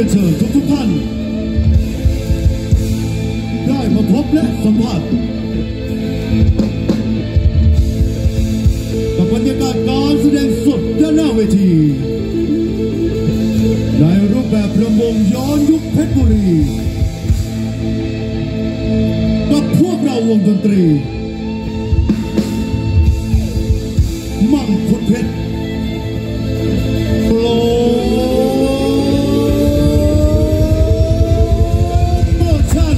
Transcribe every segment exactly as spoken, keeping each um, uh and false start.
เชิญทุกทุกท่านได้มาพบและสัมผัสกับบรรยากาศการแสดงสดด้านหน้าเวทีในรูปแบบรำวงย้อนยุคเพชรบุรีกับพวกเราวงดนตรีมังคุดเพชรโปรโมชั่น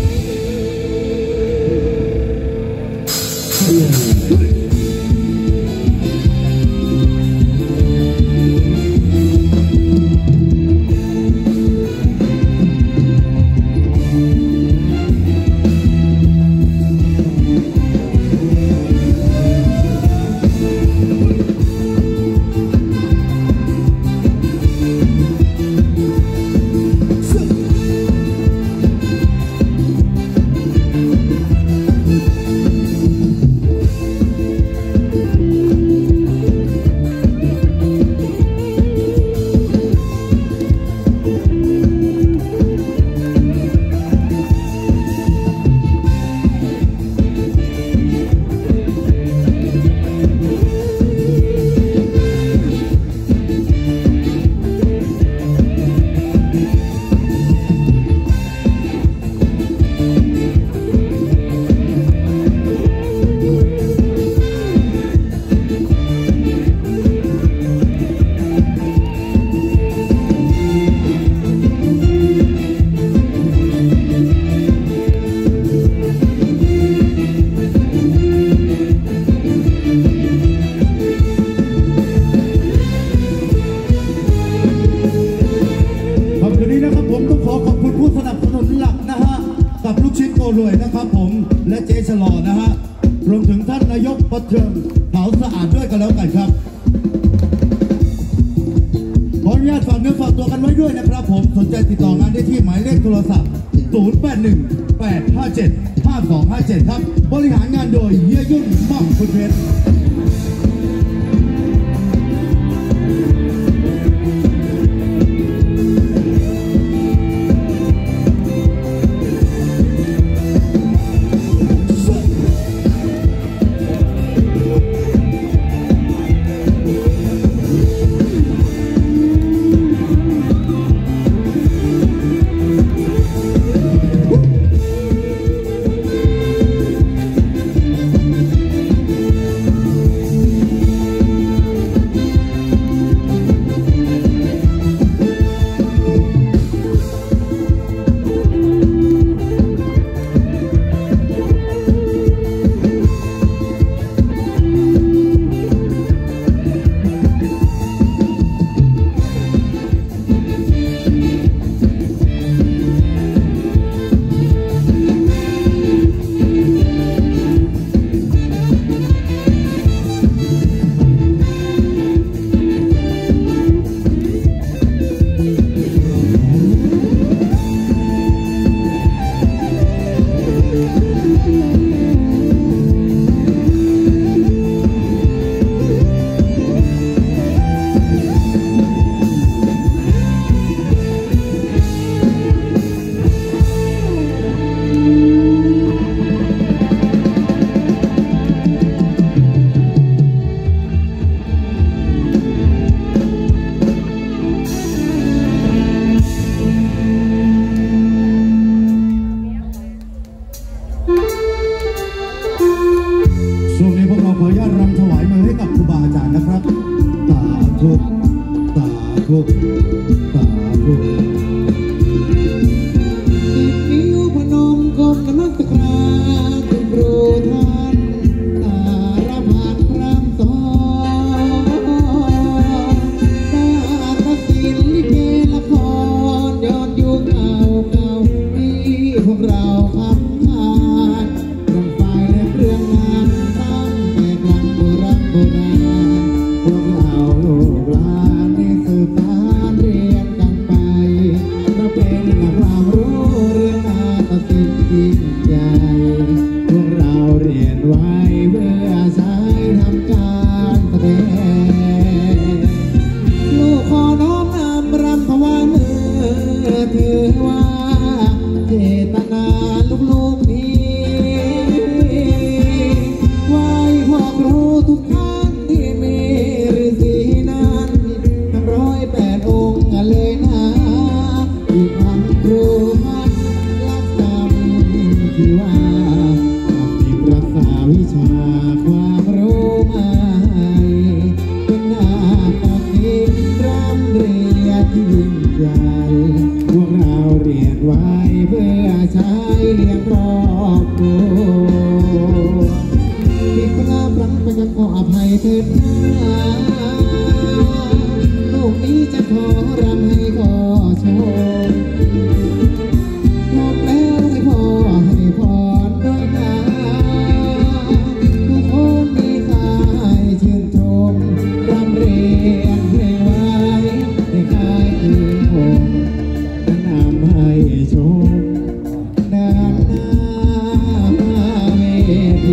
รวยนะครับผมและเจชลอนะฮะรวมถึงท่านนายกประเทืองเผาสะอาดด้วยกันแล้วกันครับขออนุญาตฝากเนื้อฝากตัวกันไว้ด้วยนะครับผมสนใจติดต่องานได้ที่หมายเลขโทรศัพท์ศูนย์ แปด หนึ่ง แปด ห้า เจ็ด ห้า สอง ห้า เจ็ดครับบริหารงานโดยเฮียยุ่นมังคุดเพชรพวกเราลูกหลานที่สืบสานเรียนกันไปเธอว่าเจตนาลูกๆนี้ไหว้พ่อครูทุกท่านที่มีฤาษีนั้นทั้งร้อยแปดองค์เลยนะที่ทำครูพันรักจำที่ว่าที่รักษาวิชาความรู้มาเป็นหน้าตาที่ร่ำเรียนที่ยิ่งใหญ่พวกเราเรียนไว้เพื่อใช้เลี้ยงครอบครัวที่พลาดพลั้งไปก็ขออภัยเถิดนะลูกนี้จะขอรำให้ขอโชว์พร้อมแล้วให้พ่อให้พรด้วยนะทุกคนมีค่าให้ชื่นชมรำเรียนเพลงไว้ในค่ายคืนคงนำให้ชมด้านหน้าเวที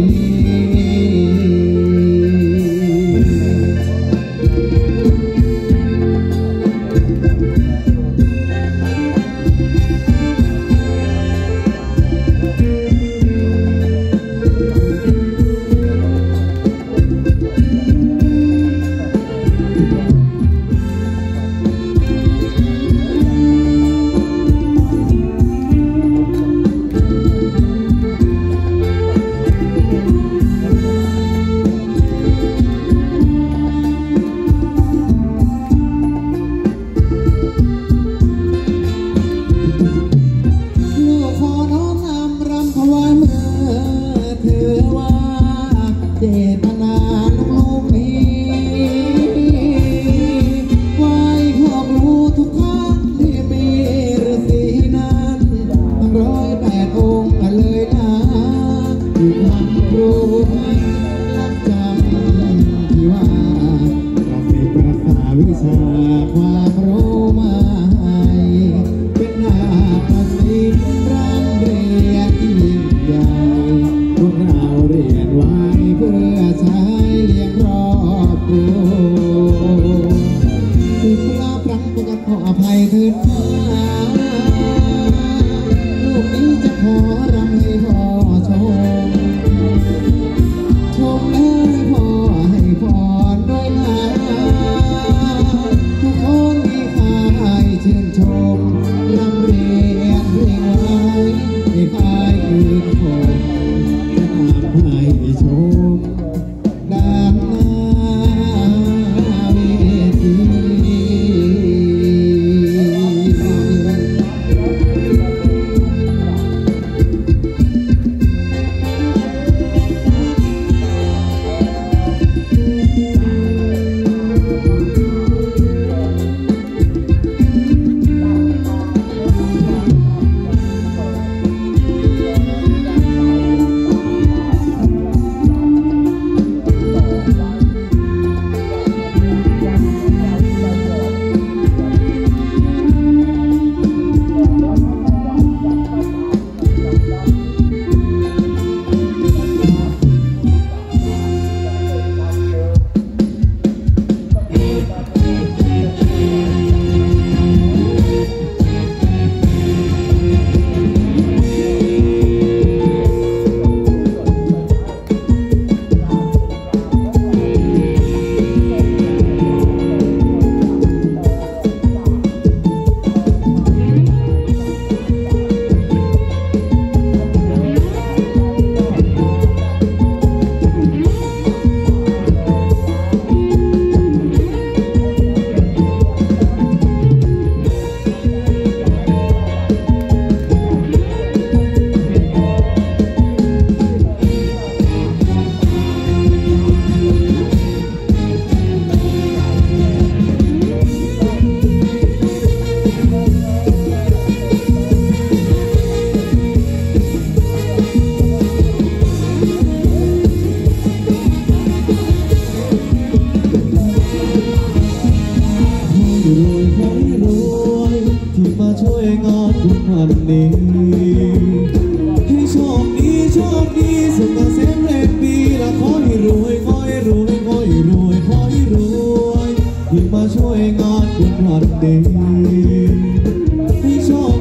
ที่มาช่วยงานคุณพลัดดีที่โชค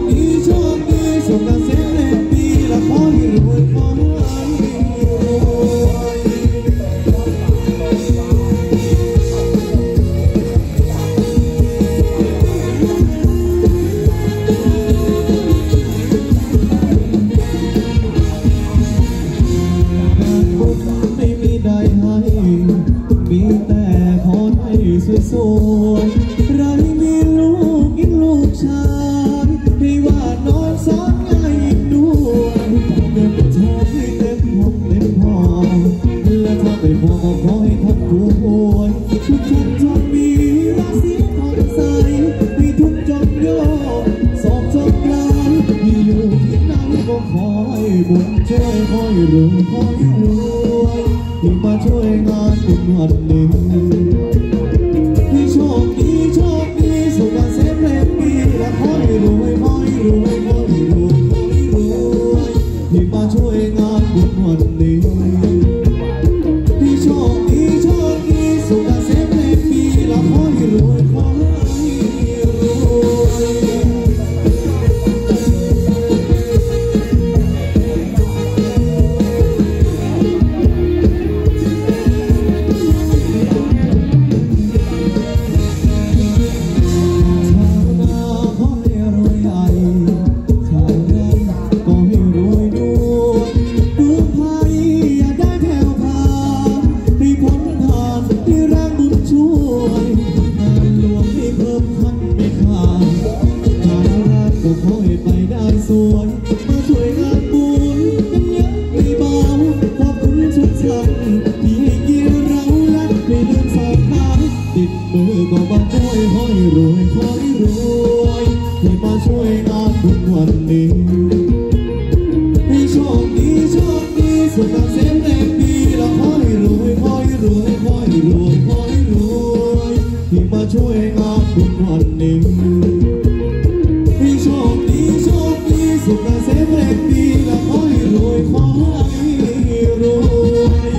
ขอให้รวยที่มาช่วยงานบุญวันนี้ให้โชคดีโชคดีสุขเกษมแรงดีแล้วขอให้รวยขอให้รวยขอให้รวยขอให้รวยที่มาช่วยงานบุญวันนี้ให้โชคดีโชคดีสุขเกษมแรงดีแล้วขอให้รวยขอให้รวย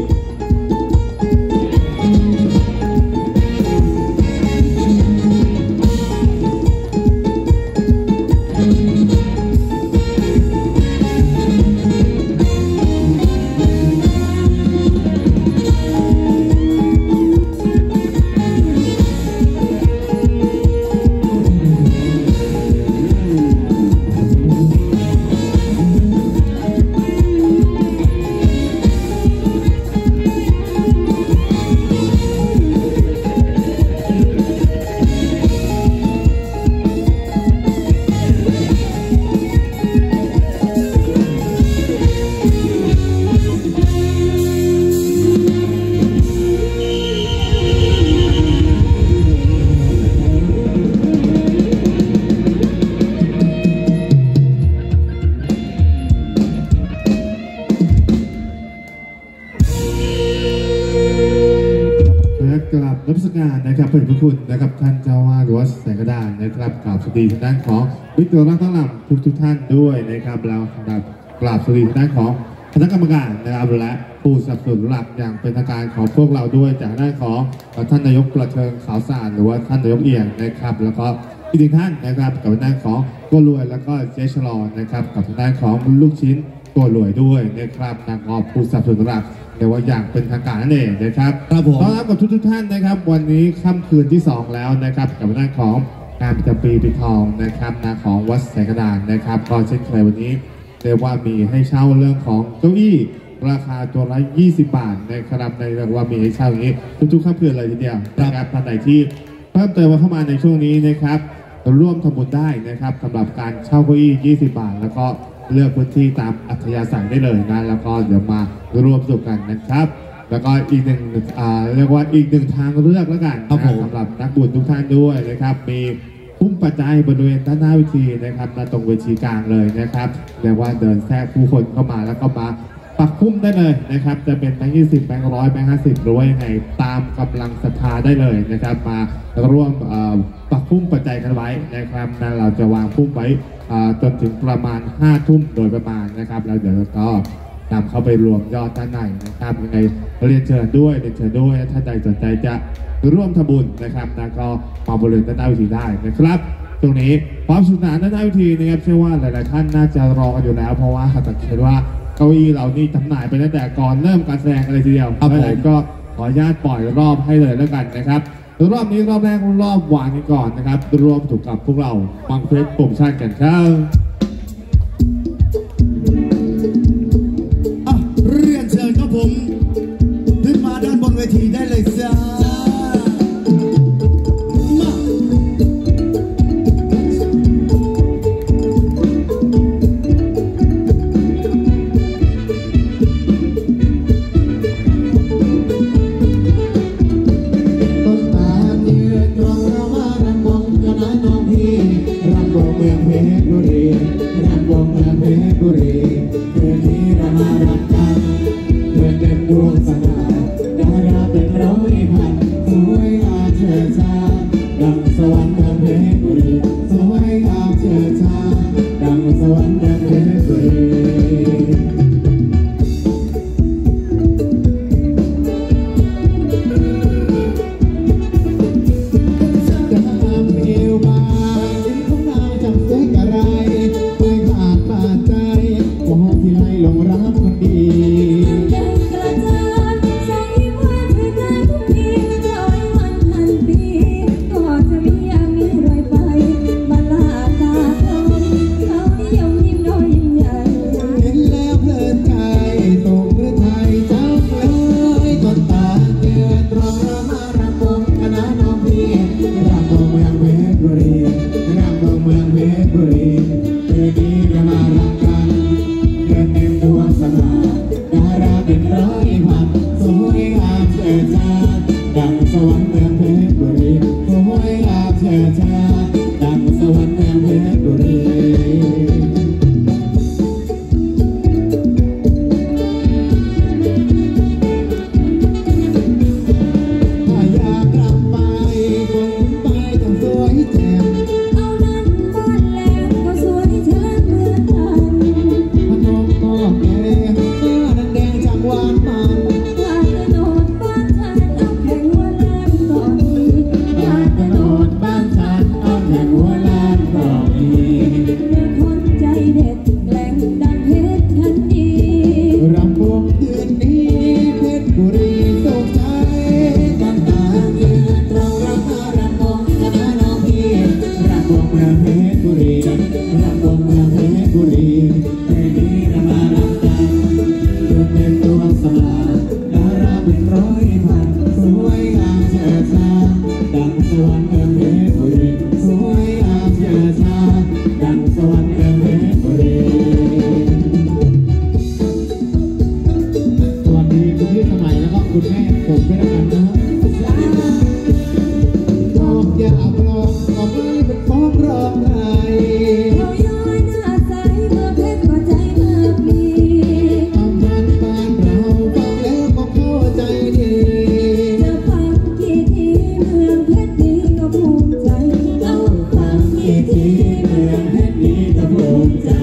กราบนับสการนะครับเพื่อนผู้คุณนะครับท่านเจ้าวาดวัดแสงกระดานนะครับกราบสวัสดีทางด้านของวิทยาลัยทั้งหลายทุกทุกท่านด้วยนะครับเรากราบสวัสดีทางด้านของคณะกรรมการนะครับและผู้สนับสนุนหลักอย่างเป็นทางการของพวกเราด้วยจากด้านของท่านนายกประเทิงขาวสะอาดหรือว่าท่านนายกเอียงนะครับแล้วก็อีกหนึ่งท่านนะครับกับทางด้านของโกรวยแล้วก็เจชลอนะครับกับทางด้านของลูกชิ้นตัวรวยด้วยนะครับทางออกผู้สนับสนุนหลักแต่ว่าอย่างเป็นทางการนั่นเองนะครับครับผมต้อนรับกับทุกทุกท่านนะครับวันนี้ค่ำคืนที่สองแล้วนะครับกับด้านของงานประจำปีปีทองนะครับนาของวัดแสงกระดานนะครับก็เช่นเคยวันนี้เรียกว่ามีให้เช่าเรื่องของเก้าอี้ราคาตัวละยี่สิบบาทนะครับในเรื่องว่ามีให้เช่าอย่างนี้ทุกๆค่ำคืนเลยทีเดียวนะครับท่านใดที่เพิ่มเติมมาเข้ามาในช่วงนี้นะครับร่วมทำบุญได้นะครับสำหรับการเช่าเก้าอี้ยี่สิบบาทแล้วก็เลือกพื้นที่ตามอัธยาศัยได้เลยนะแล้วก็เดี๋ยวมาร่วมสนุกกันนะครับแล้วก็อีกหนึ่งอ่าเรียกว่าอีกหนึ่งทางเลือกแล้วกันสำหรับนักบุญทุกท่านด้วยนะครับมีพุ่มปัจจัยบริเวณด้านหน้าเวทีนะครับมาตรงเวทีกลางเลยนะครับเรียกว่าเดินแทรกผู้คนเข้ามาแล้วก็มาปักพุ่มได้เลยนะครับจะเป็นแบงค์ยี่สิบแบงค์ร้อยแบงค์ห้าสิบหรือว่ายังไงตามกำลังศรัทธาได้เลยนะครับมาร่วมปักพุ่มปัจจัยกันไว้นะครับนั้นเราจะวางพุ่มไว้จนถึงประมาณห้าทุ่มโดยประมาณนะครับแล้วเดี๋ยวก็นำเข้าไปรวมยอดด้านในนะครับยังไงเรียนเชิญด้วยเรียนเชิญด้วยท่านใดสนใจจะร่วมทำบุญนะครับนะก็มาบริเวณด้านหน้าเวทีได้นะครับตรงนี้ความสนุกสนานด้านหน้าเวทีนะครับเชื่อว่าหลายๆท่านน่าจะรอกันอยู่แล้วเพราะว่าสังเกตว่าเก้าอี้เรานี่จำหน่ายไปตั้งแต่ก่อนเริ่มการแสดงอะไรทีเดียวเลยก็ขออนุญาตปล่อยรอบให้เลยแล้วกันนะครับรอบนี้รอบแรกรอบวางกันก่อนนะครับรวมถูกกับพวกเราฟังเพลงโปรโมชั่นกันครับอ่ะเรียนเชิญครับผมขึ้นมาด้านบนเวทีได้เลยจ้าเขานิยมยิ้มน้อยยิ้มใหญ่มืองเพชรบุรีรำวงเมืองเพชรบุรีเพลงนี้นำมารับกันจุดเด่นดวงสว่างดาราเป็นร้อยพันสวยงามเชิดชาดังสวรรค์เมืองเพชรบุรีสวยงามเชิดชาดังสวรรค์เมืองเพชรบุรีสวัสดีคุณพี่สมัยแล้วก็คุณแม่ผมด้วยกันนะครับอย่าปลอกก็ไม่เป็นฟ้องร้องไห้เขาย้อยหน้าใสเมื่อเพชรก็ใจเมื่อมีคำพันบ้านเราฟังแล้วก็เข้าใจดีจะฟังกี่ทีเมืองเพชรนี้ก็ภูมิใจเอาฟังกี่ทีเมืองเพชรนี้ก็ภูมิใจ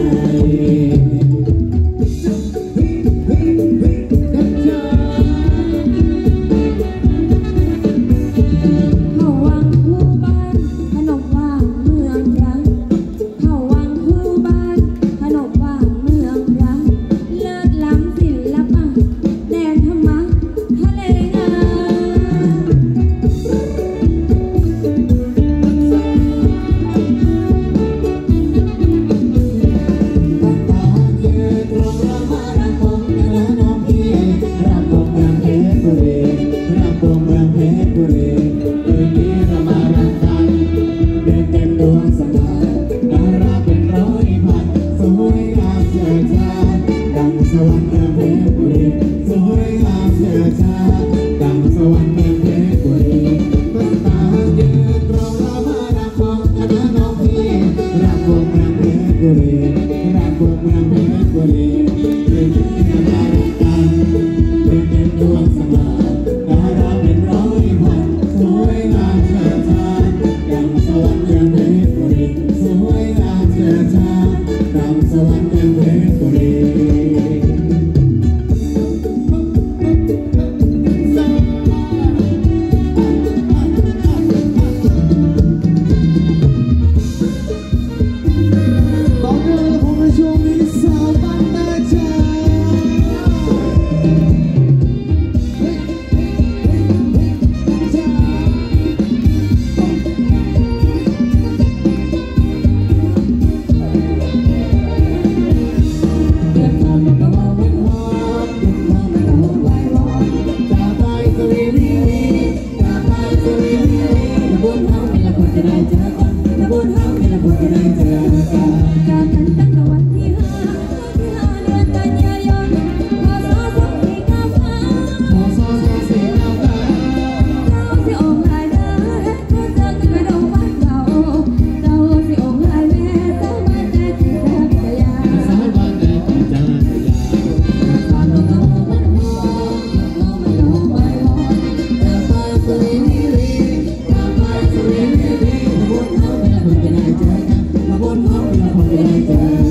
Bye.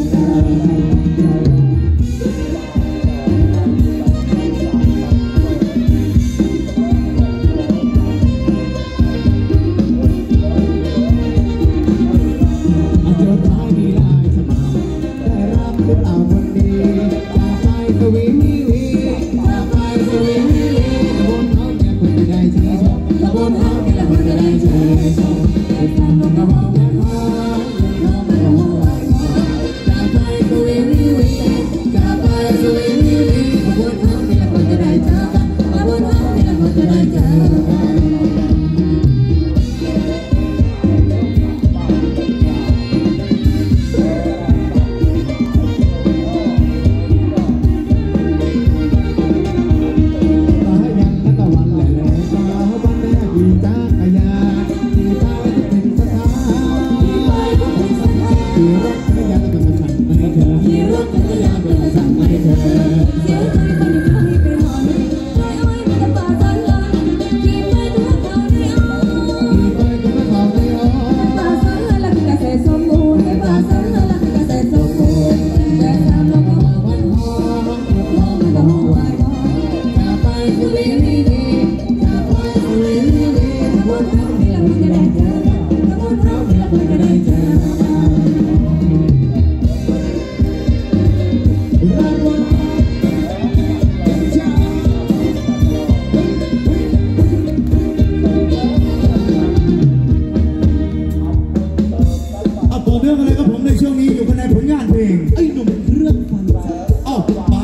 รื่องอะไรครับผมในช่วงนี้อยู่กันในผลงานเพลงไอ้หนุ่มเครื่องฟันเอ้าป้า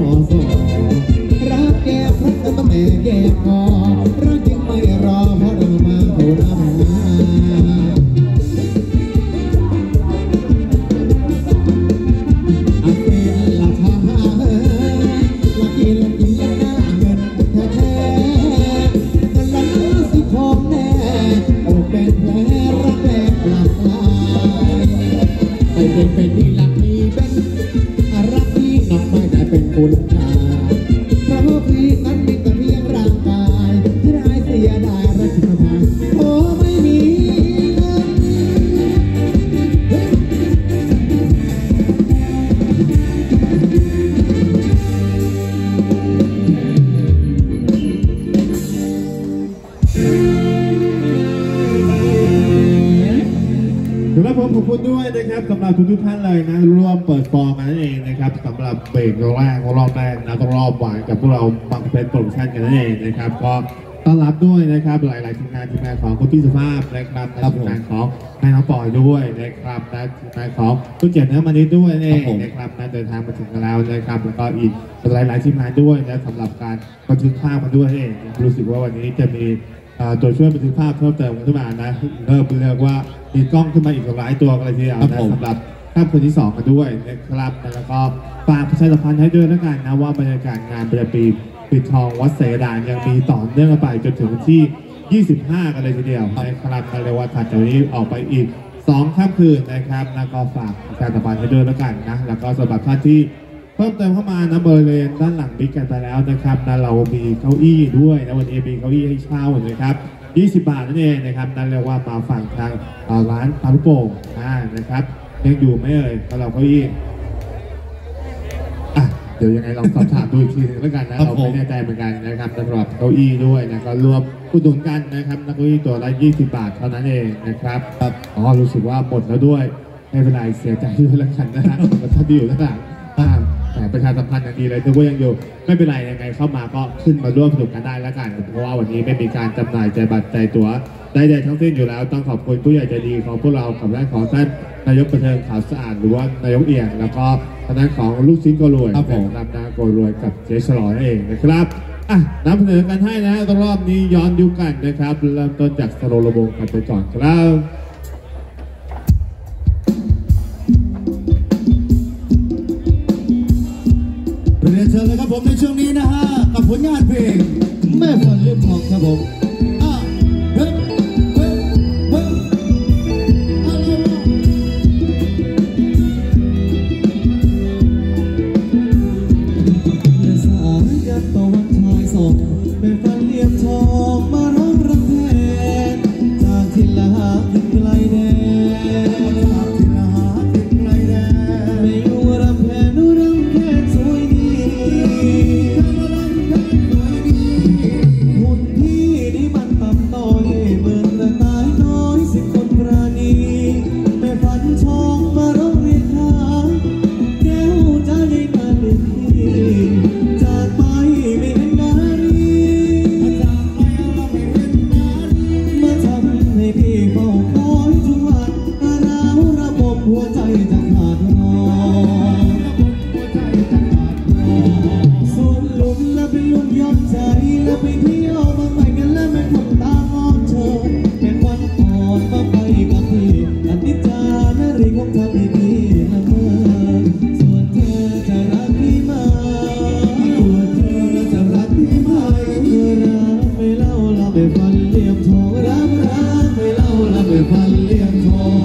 สอรักแก้พัดก็แม่แก้คอรักยังไม่รอเพราะเรามาโทรมาอาเกลละพาละกินละกินละหน้าเงินแท้ๆแต่ละน้าสิพองแน่โอ้เป็นแผลรักแรกหลับลายไอ้เป็นเป็นนี่หลักนี่เป็นรักพี่น้องไม่ได้เป็นคุณชาเพราะพี่นั้นมีแต่เพียงร่างกายที่ได้เสียดายรักที่มาโอ้ไม่มีเงินครับผมขอบคุณด้วยนะครับสำหรับทุกๆท่านเลยนะร่วมเปิดฟอร์มกันนั่นเองนะครับสำหรับเบรกแรกรอบแรกนะต้องรอบหวานกับพวกเราบังเพชรโปรโมชั่นกันนั่นเองนะครับก็ต้อนรับด้วยนะครับหลายๆทีมงานทีมงานของคุณพี่สุภาพนะครับและทีมงานของแม่น้องปอยด้วยนะครับและทีมงานของคุณเจนเนื้อมานิดด้วยนั่นเองนะครับนะเดินทางมาถึงกันแล้วนะครับแล้วก็อีกหลายๆทีมงานด้วยนะสำหรับการบันทึกภาพมาด้วยนั่นเองรู้สึกว่าวันนี้จะมีตัวช่วยบันทึกภาพเพิ่มเติมขึ้นมานะเริ่มเรียกว่ามีกล้องขึ้นมาอีกหลายตัวกันเลยทีเดียวนะสำหรับภาพคนที่สองกันด้วยนะครับแล้วก็ฝากประชาสัมพันธ์ให้ด้วยแล้วกันนะว่าบรรยากาศงานประจำปีปิดทองวัดเสดานยังมีต่อเนื่องไปจนถึงที่ยี่สิบห้ากันเลยทีเดียวนะครับเรียกว่าถัดจากนี้ออกไปอีกสองค่ำคืนนะครับแล้วก็ฝากประชาสัมพันธ์ให้ด้วยแล้วกันนะแล้วก็สำหรับท่านที่เพิ่มเติมเข้ามานะบริเวณด้านหลังบิ๊กกันไปแล้วนะครับนะเรามีเก้าอี้ด้วยนะวันนี้มีเก้าอี้ให้เช่านะครับยี่สิบบาทนั่นเองนะครับนั่นเรียกว่ามาฝั่งทางร้านปลาลูกโป่งอ่านะครับยังอยู่ไหมเอ่ยสำหรับเก้าอี้อ่ะเดี๋ยวยังไงลองสอบถามดูอีกทีนึงแล้วกันนะเราไม่แน่ใจเหมือนกันนะครับสำหรับเก้าอี้ด้วยนะก็รวมอุดหนุนกันนะครับเก้าอี้ตัวละยี่สิบบาทเท่านั้นเองนะครับอ๋อรู้สึกว่าหมดแล้วด้วยไม่เป็นไรเสียใจด้วยแล้วกันนะฮะถ้าที่อยู่ด้านหลังแต่ประชาสัมพันธ์อย่างดีเลยถือว่ายังอยู่ไม่เป็นไรยังไงเข้ามาก็ขึ้นมาร่วมสนุกกันได้แล้วกันเพราะว่าวันนี้ไม่มีการจำหน่ายใจบัตรใจตั๋วใดๆทั้งสิ้นอยู่แล้วต้องขอบคุณผู้ใหญ่ใจดีของพวกเรากับด้านของท่านนายกประเทิงขาวสะอาดหรือว่านายกเอียงแล้วก็ทางด้านของลูกชิ้นก็รวยครับผมรับนาโกรวยกับเจ๊ฉลองนั่นเองนะครับอ่ะนำเสนอกันให้นะรอบนี้ย้อนยุคกันนะครับเริ่มต้นจากสโลโลโบกันไปก่อนครับเรียนเชิญเลยครับผมในช่วงนี้นะฮะกับผลงานเพลงแม่ฝันเรียบทองครับผมอ่ะเฮ้ยเฮ้ยเฮ้ยอะไรวะเมื่อสายยันตะวันชายส่องแม่ฝันเรียบทองมาร้องรำแทนจากที่ละหาถึงไกลแดนจากที่ละหาถึงไกลแดนไม่อยู่รำแทนนูรำแค่สวยดีหุ่นพี่นี่มันต่ำต้อยเหมือนแต่ตายน้อยสิคนปราณีแม่ฝันทองมาร้องเรียกหาแก้วใจมาหนึ่งทีจากไปไม่เห็นนารีจากไปเราไม่เห็นนานมาทำให้พี่เฝ้าคอยทุกวันอาณาระบบหัวใจจะขาดลอยส่วนลุมและเป็นลุมยอมใจและไปเที่ยวมาใหม่กันและแม่คนตามมองเธอเป็นวันอ่อนมาไปกับพี่อนิจจานารีคงทำให้พี่ละเมอส่วนเธอจะรักพี่ไหมส่วนเธอจะรักพี่ไหมเธอรักไม่เล่าเราไปฟันเลี่ยมทองรักรักไม่เล่าเราไปฟันเลี่ยมทอง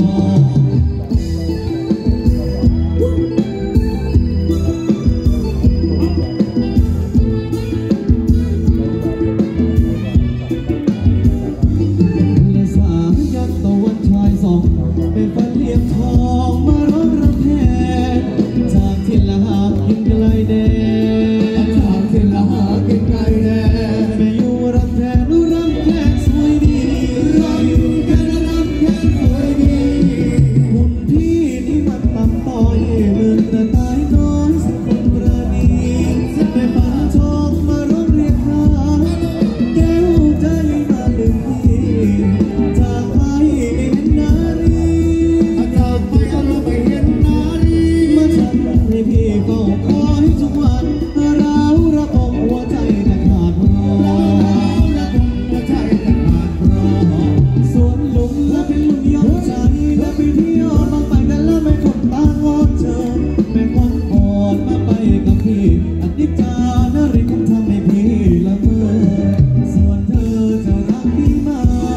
อนิจจานริคงทำให้พี่ละเมอส่วนเธอจะรักพี่ไหม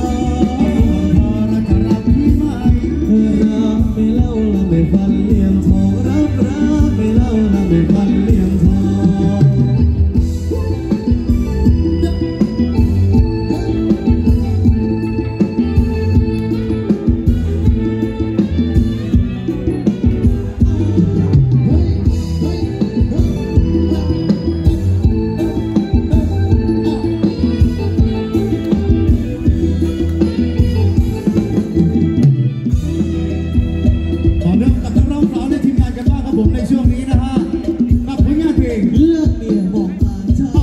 เธอรักไม่เล่าละไม่ฟันเลี่ยมทองรักรักไม่เล่าละไม่ฟันเลี่ยมทองผมในช่วงนี้นะฮะกับผลงานเพลงเลือกเมียบอกมาเจ้า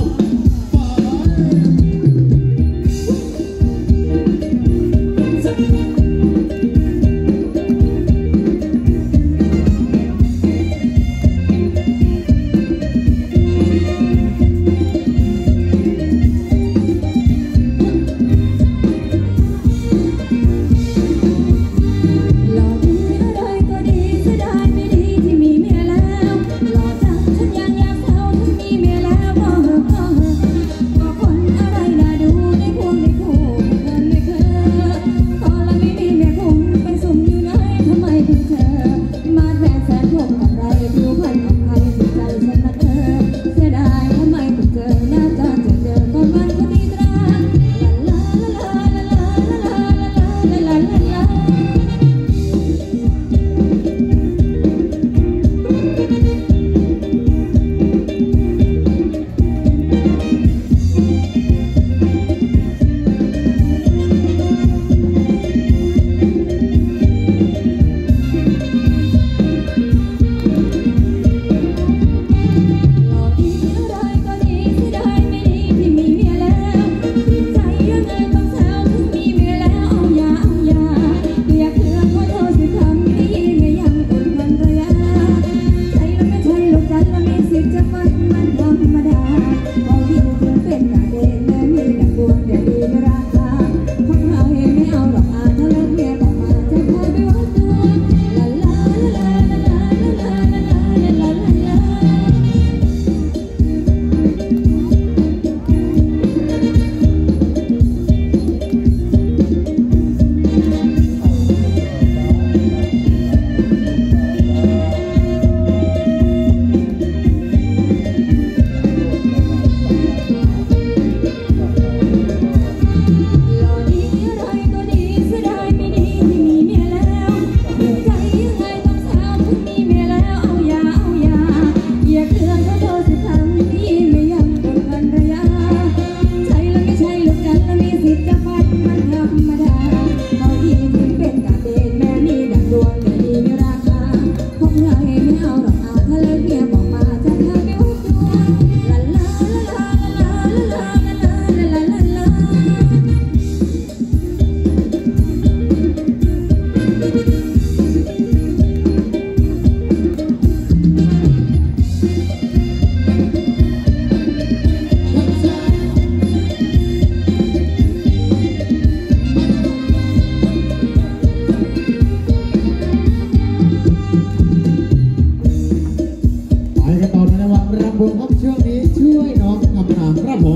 ผมครับช่วงนี้ช่วยน้องคำถามครับผม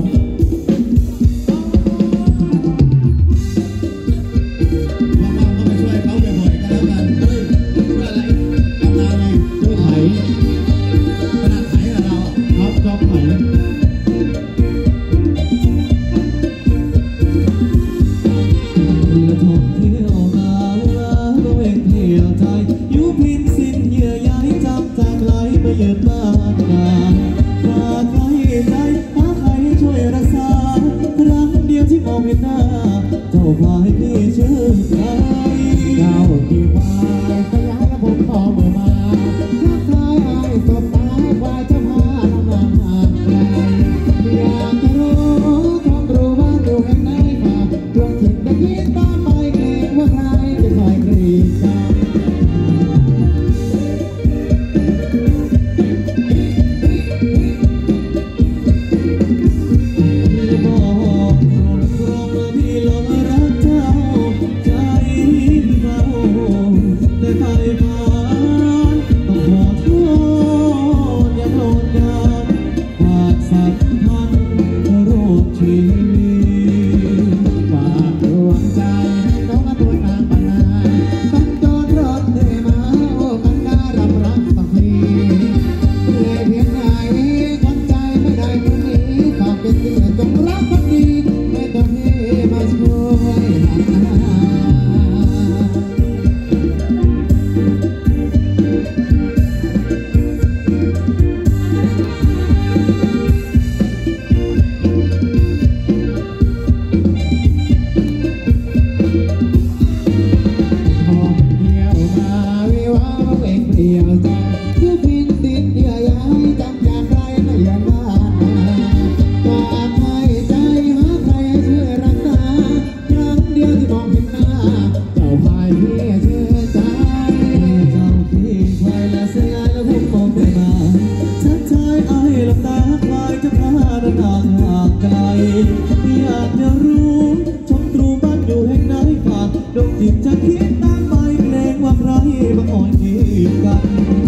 ว่างๆก็มาช่วยเขาบ่อยๆกันแล้วกันเฮ้ยช่วยอะไรทำงานไงช่วยไถขนาดไถกับเราครับจอบไถและท่องเที่ยวมาแล้วก็เองเที่ยวใจอยู่พินสิ้นเยื่อใยจำจากไหลมาเยือนบ้านนาฝากใครใจหาใครช่วยรักอยากจะรู้ชมตรูบ้านอยู่แห่งไหนฝากดวงจิตจะคิดตามไปเกรงว่าใครมาอ่อนกีดกัน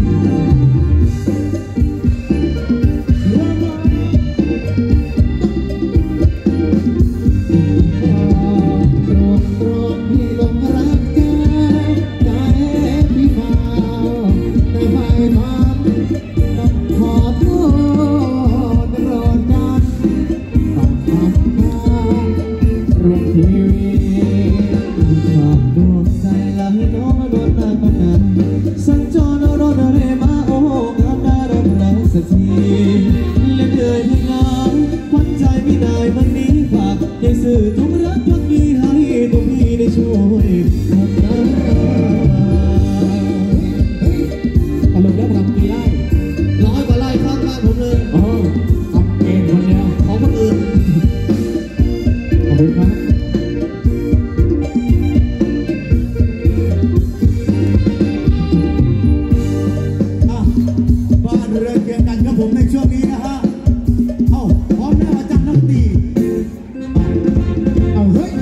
สื่อทุกรักพักดีให้ตัวพี่ได้ช่วยทำได้ตลกแล้วทำกี่ไร่ร้อยกว่าไร่ข้างบ้านผมเลยอ๋อทำเองคนเดียวของคนอื่นขอบคุณครับบ้านเรือนเคียงกันครับผมในช่วงนี้นะฮะเอ้าพร้อมแล้วอาจารย์นักตีเอาเฮ้ย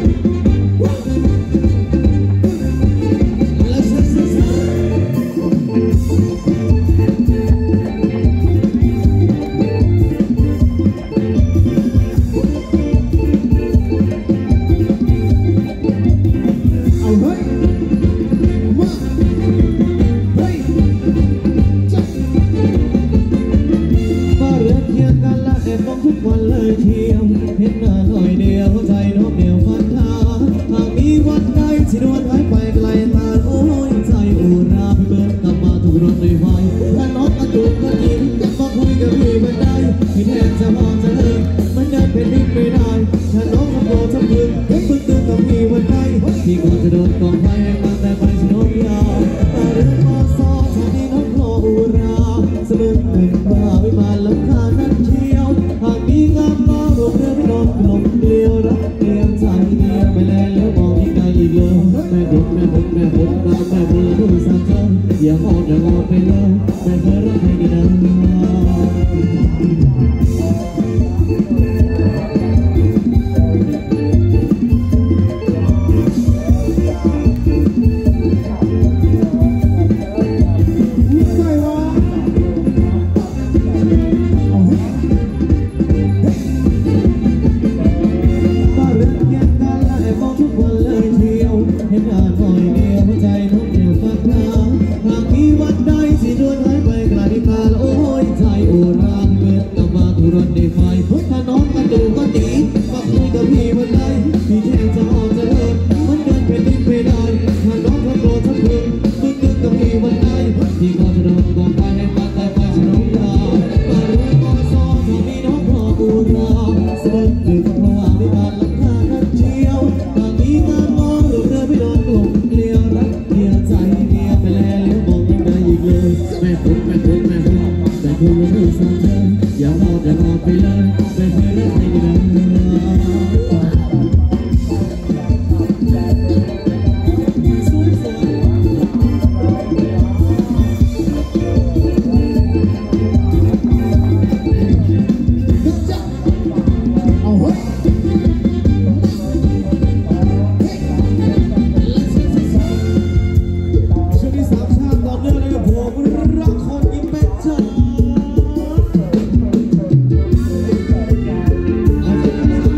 เอาเฮ้ยมาเฮ้ยบ้านเรือนเคียงกันและแอบมองทุกวันเลยเที่ยวเห็นหน้าหน่อยเดียวใจน้องเดียวฟันทาหากมีวันใดที่ดวงหายไปไกลตาโอ้ยใจอุราพี่เบิร์ดกลับมาถูกรถไฟไฟถ้าน้องกระจุกกระจิ๋มมาคุยกับพี่ไม่ได้พี่แทบจะมองจะเลยมันเดินเป็นนิดไม่ได้ถ้าน้องทำโดนทำพึงเพิ่งตื่นกับพี่วันใดพี่ก็จะโดนกองไฟให้มาแต่ไปสนุกยาวแต่เรื่องมอซอทางนี้น้องรออุราสมึงหนึ่งมาไม่มาลำคานั่นเที่ยวหากมีงามมารวมเรือไม่นอนกลมเกลียวรักเดียวใจเดียวไปแล้วแล้วมองอีกไกลอีกเลยแม่บุญแม่บุญแม่บุญตาแม่บุญรู้สักเธออย่ามองอย่างอนไปเลยแม่เคยรักให้กันถ้าน้องกระดูกก็ตีมาคุยกับพี่วันใดพี่แทบจะออกจะเลิกมันเดินเป็นดินไม่ได้ถ้าน้องทำโดนทำพึงมึงนึกกับพี่วันใดพี่ก็จะโดนกองไฟให้มาแต่ไปจะน้องยามาเรื่องมอซอที่มีน้องรออุราสมึงหนึ่งมาไม่มาลำคานัดเชียวหากมีงานมองหรือเรือไม่นอนกลมเกลียวรักเดียวใจเดียวไปแล้วแล้วมองไม่ได้อีกเลยแม่พุทธแม่พุทธแม่พุทธแม่พุทธรู้สักเธออย่ามองอย่ามองไปเลยไม่เคยรักใครกันเอาเฮ้ยช่วงที่สามชาติต่อเนื่องเลยผมรักคนยิ้มเป็นใจเอา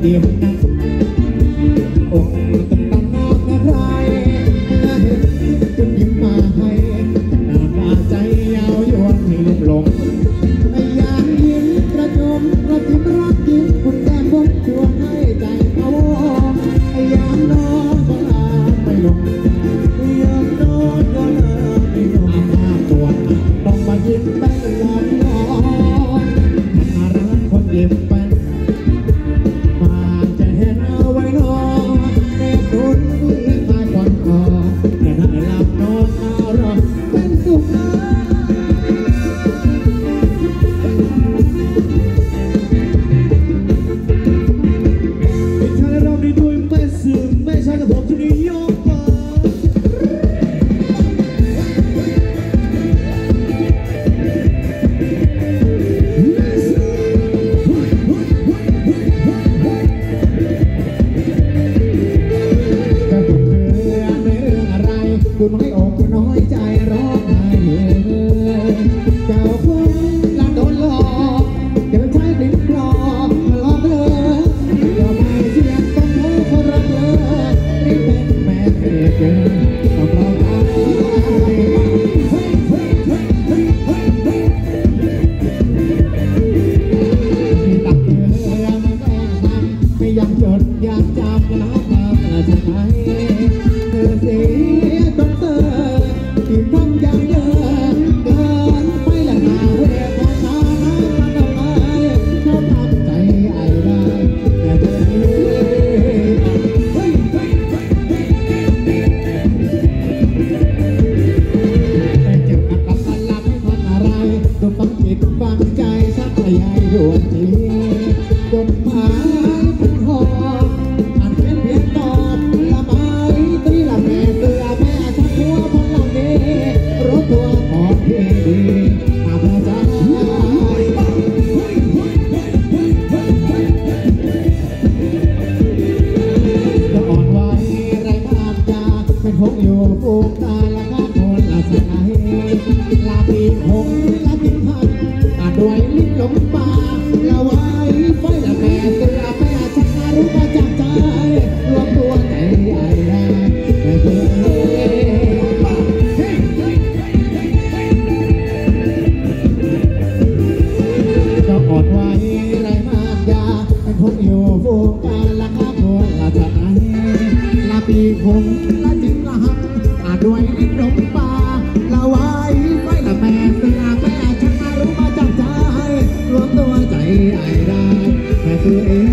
ยิ้มนะอกตำตำน้ำนะใครเห็นคุณยิ้มมาให้หน้าตาใจยาวยวนให้ลุกหลงไอ้ยามยิ้มกระจมกระจิ้มรักยิ้มคุณแก้มผมชวนให้ใจเขาไอ้ยามนอนก็ลาไม่ลงยามนอนก็ลาไม่ลงอาภาพปวดต้องมายิ้มแป้นลอยลอยน่ารักคนยิ้มแป้นมาจะเห็นเอาไว้นอนเด็กรุ่นนี้คลายความคอแต่ถ้าหลับนอนมารอเป็นสุขนะคุณไม่อกคุณน้อยใจร้องไห้เจ้าคุณละโดนหลอกเดี๋ยวใช้ลิ้นปลอกหลอกเธอเดี๋ยวไม่เสียงต้องโน้คนรักเธอนี่เป็นแม่เด็กต้องร้องไห้ที่ตักเตือนไม่แกล้งทำไม่ยังจดยังจำน้องมาใช่ไหมเธอเสียที่ทำอย่างเดิมเกินไปละนาเวทนาน้ำมันเอาไปเขาทำใจไอ้ได้แต่เธอเฮ้ยเฮ้ยเฮ้ยแต่เจ็บอักกับมันละไม่ทนอะไรดูฟังจิตฟังใจสักใหญ่ด่วนทีจนหายเป็นหอบอันเป็นเพียงตอบละไม้ตีละแม่เตือแม่ชักหัวพลังนี้รู้ตัวขอเพียงดีอาภาษาจะอ่อนไหวไรบ้างจาเป็นพงอยู่ฟูงตาละข้าคนละสนายลาปีหงลาจิ้มหันอาด้วยลิ้นหลงป่าละไว้ไฟละแม่เสือแม่ชักนารู้มาจากใจรวมตัวใจใหญ่ได้แม่เสืออ่อนไหวไรมากยาเป็นพงอยู่ฟูงกาละข้าคนละสนายลาปีหงละจิ้มละหันอาด้วยลิ้นหลงป่าละไว้ไฟละแม่เสือแม่ชักนารู้มาจากใจรวมตัวใจใหญ่ได้แม่เสือเอง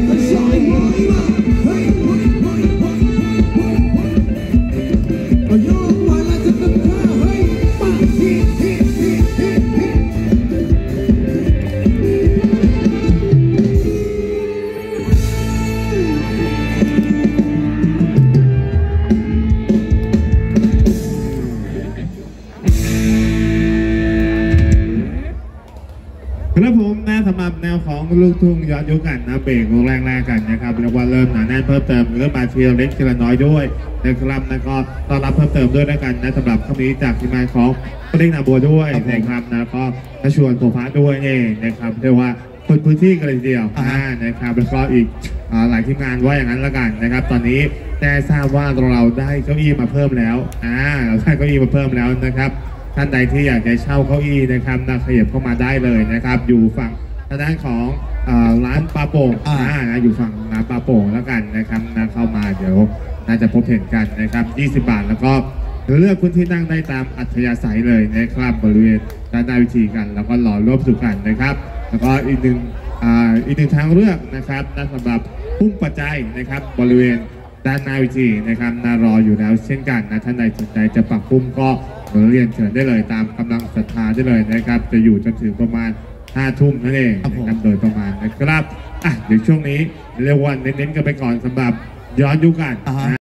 ครับผมนะสำหรับแนวของลูกทุ่งย้อนยุคกันนะเบรกแรงแรกกันนะครับเรียกว่าเริ่มหนาแน่นเพิ่มเติมเริ่มมาเชียร์เล็กเชียร์น้อยด้วยนะครับแล้วก็ต้อนรับเพิ่มเติมด้วยด้วยกันนะสำหรับคำนี้จากทีมงานของปริ้งนาบัวด้วยนะครับนะก็มาชวนโผฟ้าด้วยเองนะครับเรียกว่าคนพื้นที่กันเลยทีเดียวนะครับแล้วก็อีกหลายทีมงานว่าอย่างนั้นละกันนะครับตอนนี้ได้ทราบว่าเราได้เก้าอี้มาเพิ่มแล้วอ่าเราได้เก้าอี้มาเพิ่มแล้วนะครับท่านใดที่อยากจะเช่าเก้าอี้นะครับนะขยับเข้ามาได้เลยนะครับอยู่ฝั่งทางด้านของร้านปลาโป่งนะอยู่ฝั่งร้านปลาโป่งแล้วกันนะครับนะเข้ามาเดี๋ยวน่าจะพบเห็นกันนะครับยี่สิบบาทแล้วก็เลือกพื้นที่นั่งได้ตามอัธยาศัยเลยนะครับบริเวณด้านหน้าวิธีกันแล้วก็หล่อรวบสุกันนะครับแล้วก็อีกหนึ่งอีกหนึ่งทางเลือกนะครับสำหรับพุ่งปัจจัยนะครับบริเวณด้านหน้าวิธีนะครับนารออยู่แล้วเช่นกันนะท่านใดสนใจจะปักพุ่มก็เรียนเชิญได้เลยตามกำลังศรัทธาได้เลยนะครับจะอยู่จนถึงประมาณห้าทุ่มนั่นเองนะครับโดยประมาณนะครับอ่ะเดี๋ยวช่วงนี้เรียกว่าเน้นๆกันไปก่อนสำหรับย้อนยุคกัน